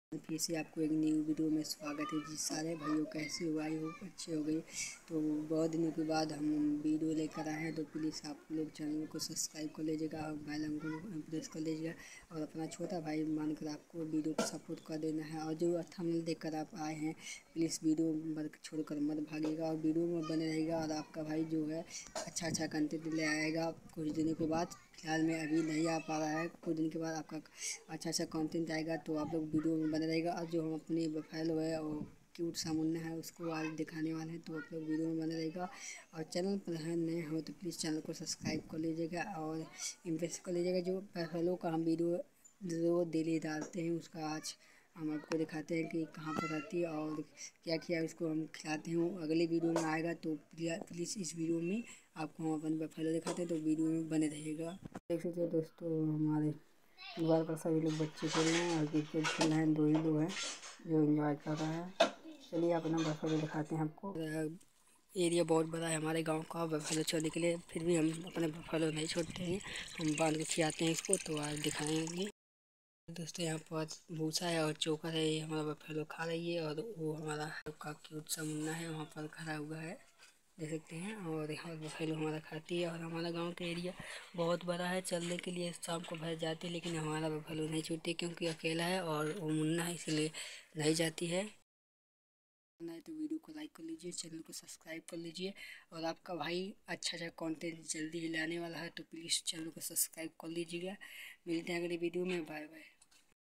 फिर से आपको एक न्यू वीडियो में स्वागत है जी। सारे भाइयों कैसे हो, आई हो अच्छे हो गए। तो बहुत दिनों के बाद हम वीडियो लेकर आए हैं, तो प्लीज़ आप लोग चैनल को सब्सक्राइब कर लीजिएगा और बेल आइकन को प्रेस कर लीजिएगा और अपना छोटा भाई मानकर आपको वीडियो को सपोर्ट कर देना है। और जो थंबनेल देखकर आप आए हैं, प्लीज़ वीडियो छोड़कर मत भागिएगा और वीडियो में बने रहेगा। और आपका भाई जो है अच्छा कंटेंट ले आएगा कुछ दिनों के बाद। फिलहाल में अभी नहीं आ पा रहा है, कुछ दिन के बाद आपका अच्छा कंटेंट आएगा, तो आप लोग वीडियो में बने रहेगा। और जो हम अपनी बफैलो है और क्यूट सा मुन्ना है उसको आज दिखाने वाले हैं, तो आप लोग वीडियो में बने रहेगा। और चैनल पर नए हो तो प्लीज़ चैनल को सब्सक्राइब कर लीजिएगा और इम्प्रेस कर लीजिएगा। जो बफैलो का हम वीडियो जो डेली डालते हैं उसका आज हम आपको दिखाते हैं कि कहाँ पर रहती है और क्या किया उसको हम खिलाते हैं। वो अगले वीडियो में आएगा, तो प्लीज़ इस वीडियो में आपको हम अपन बफैलो दिखाते हैं, तो वीडियो में बने रहिएगा। देख सकते हो दोस्तों, हमारे दीवार पर सभी लोग बच्चे खेल रहे हैं और क्रिकेट खेल रहे हैं। 2 ही लोग हैं जो एंजॉय कर रहे हैं। चलिए अपना बफैलो दिखाते हैं आपको। एरिया बहुत बड़ा है हमारे गांव का बफैलो छोड़ने के लिए, फिर भी हम अपने बफैलो नहीं छोड़ते हैं, हम बांध के खिलाते हैं इसको। तो आज दिखाएंगे दोस्तों, यहाँ पर भूसा है और चोकर है, ये हमारा बफैलो खा रही है। और वो हमारा का क्यूट सा मुन्ना है वहाँ पर खड़ा हुआ है, देख सकते हैं। और यहाँ बफैलो हमारा खाती है। और हमारा गांव का एरिया बहुत बड़ा है, चलने के लिए शाम को भर जाती है, लेकिन हमारा बफैलो नहीं छूटती क्योंकि अकेला है और वो मुन्ना है, इसलिए नहीं जाती है। नहीं तो वीडियो को लाइक कर लीजिए, चैनल को सब्सक्राइब कर लीजिए। और आपका भाई अच्छा कंटेंट जल्दी ही लाने वाला है, तो प्लीज़ चैनल को सब्सक्राइब कर लीजिएगा। मिलते हैं अगले वीडियो में, बाय बाय।